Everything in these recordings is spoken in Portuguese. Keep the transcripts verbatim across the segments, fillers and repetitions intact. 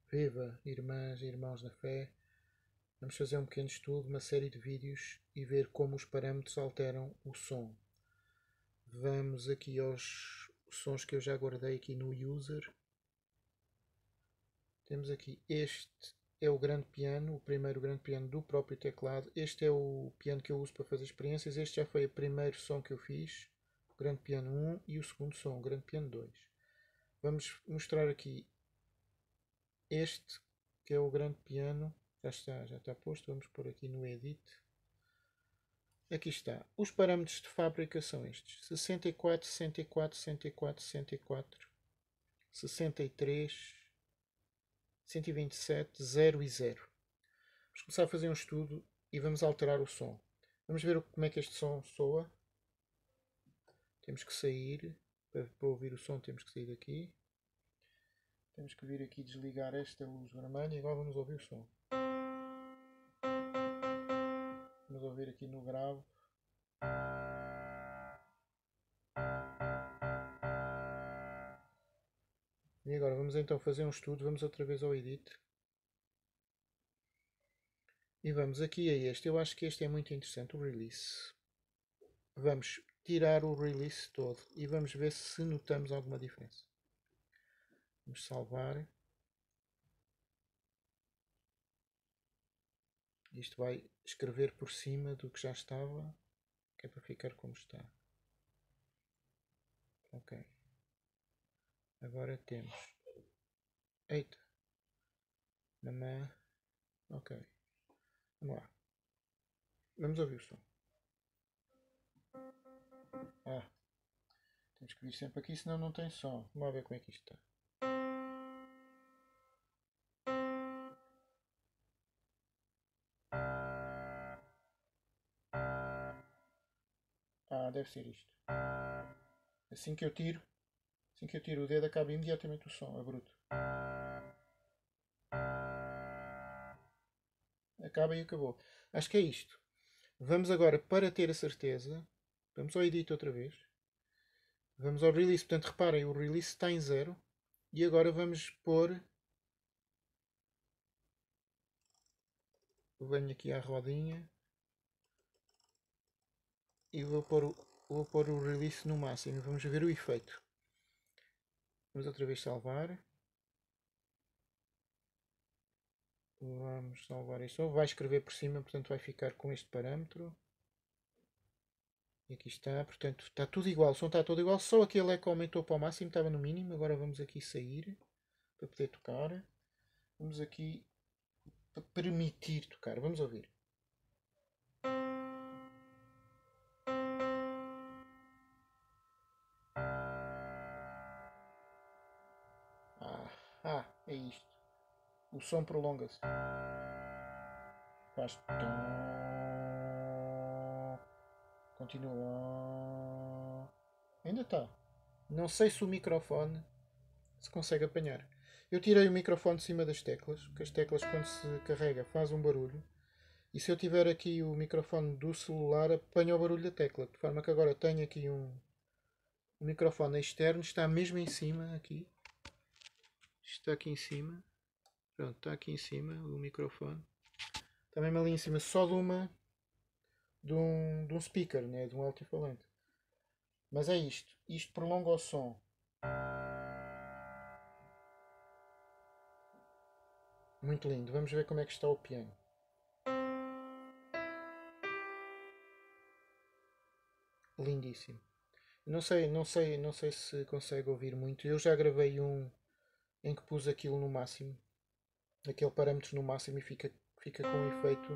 Viva, irmãs e irmãos na fé! Vamos fazer um pequeno estudo, uma série de vídeos e ver como os parâmetros alteram o som. Vamos aqui aos sons que eu já guardei aqui no User. Temos aqui este, é o grande piano, o primeiro grande piano do próprio teclado. Este é o piano que eu uso para fazer experiências. Este já foi o primeiro som que eu fiz, o grande piano um, e o segundo som, o grande piano dois. Vamos mostrar aqui este, que é o grande piano. Já está, já está posto. Vamos pôr aqui no Edit. Aqui está. Os parâmetros de fábrica são estes: sessenta e quatro, sessenta e quatro, sessenta e quatro, sessenta e quatro, sessenta e três, cento e vinte e sete, zero e zero. Vamos começar a fazer um estudo e vamos alterar o som. Vamos ver como é que este som soa. Temos que sair. Para ouvir o som temos que sair daqui. Temos que vir aqui desligar esta luz vermelha e agora vamos ouvir o som. Vamos ouvir aqui no grave. E agora vamos então fazer um estudo. Vamos outra vez ao Edit. E vamos aqui a este. Eu acho que este é muito interessante, o Release. Vamos tirar o Release todo e vamos ver se notamos alguma diferença. Vamos salvar. Isto vai escrever por cima do que já estava, que é para ficar como está. Ok. Agora temos... Eita. Mamã. Ok. Vamos lá. Vamos ouvir o som. Ah. Temos que vir sempre aqui, senão não tem som. Vamos lá ver como é que isto está. Ah, deve ser isto. Assim que eu tiro, assim que eu tiro o dedo, acaba imediatamente o som, é bruto. Acaba e acabou. Acho que é isto. Vamos agora, para ter a certeza, vamos ao Edit outra vez. Vamos ao Release. Portanto, reparem, o Release está em zero. E agora vamos pôr... Venho aqui à rodinha. E vou pôr, o, vou pôr o Release no máximo. Vamos ver o efeito. Vamos outra vez salvar. Vamos salvar isto. Vai escrever por cima, portanto vai ficar com este parâmetro. E aqui está, portanto está tudo igual, o som está todo igual, só aquele eco aumentou para o máximo, estava no mínimo. Agora vamos aqui sair, para poder tocar. Vamos aqui, para permitir tocar, vamos ouvir. Ah, ah, é isto. O som prolonga-se. Faz tom. Continua. Ainda está. Não sei se o microfone se consegue apanhar. Eu tirei o microfone de cima das teclas, porque as teclas quando se carrega faz um barulho. E se eu tiver aqui o microfone do celular, apanha o barulho da tecla. De forma que agora tenho aqui um, um microfone externo, está mesmo em cima aqui. Está aqui em cima. Pronto, está aqui em cima o microfone. Está mesmo ali em cima só de uma de um, de um speaker, né? De um altifalante. Mas é isto. Isto prolonga o som. Muito lindo. Vamos ver como é que está o piano. Lindíssimo. Não sei, não sei, não sei se consegue ouvir muito. Eu já gravei um em que pus aquilo no máximo. Aquele parâmetro no máximo e fica, fica com um efeito.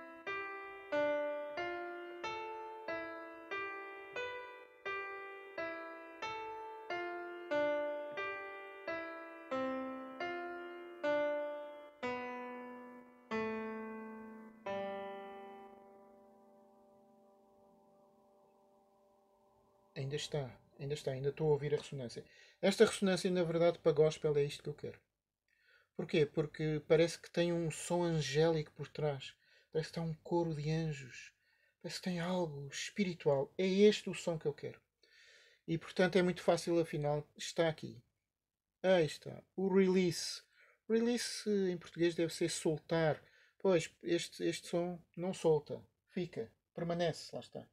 Ainda está, ainda está, ainda estou a ouvir a ressonância. Esta ressonância, na verdade, para gospel é isto que eu quero. Porquê? Porque parece que tem um som angélico por trás. Parece que está um coro de anjos. Parece que tem algo espiritual. É este o som que eu quero. E portanto é muito fácil, afinal, está aqui. Aí está. O Release Release em português deve ser soltar. Pois, este, este som não solta. Fica. Permanece. Lá está.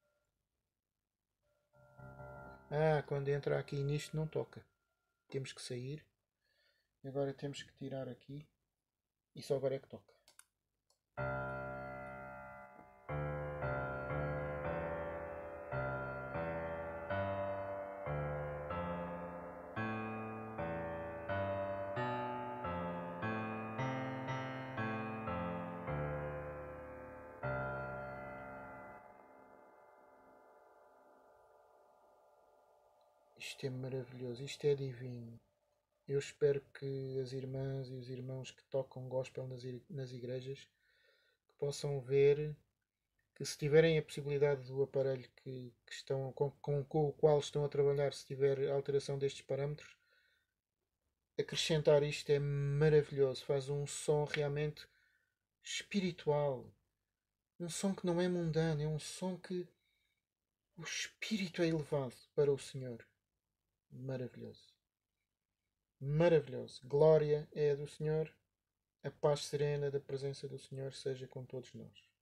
Ah, quando entra aqui nisto não toca. Temos que sair. Agora temos que tirar aqui. E só agora é que toca. Isto é maravilhoso. Isto é divino. Eu espero que as irmãs e os irmãos que tocam gospel nas, nas igrejas que possam ver que se tiverem a possibilidade do aparelho que, que estão, com, com, com o qual estão a trabalhar, se tiver alteração destes parâmetros, acrescentar isto é maravilhoso. Faz um som realmente espiritual. Um som que não é mundano, é um som que o espírito é elevado para o Senhor. Maravilhoso. Maravilhoso. Glória é a do Senhor. A paz serena da presença do Senhor seja com todos nós.